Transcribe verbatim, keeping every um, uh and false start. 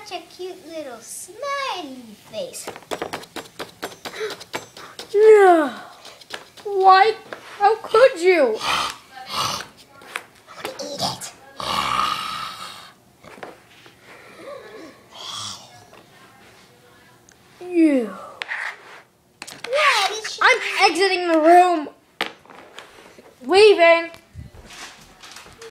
such a cute little smiley face. Yeah. Why? How could you? I'm gonna eat it. You. What is she? I'm exiting the room. Leaving.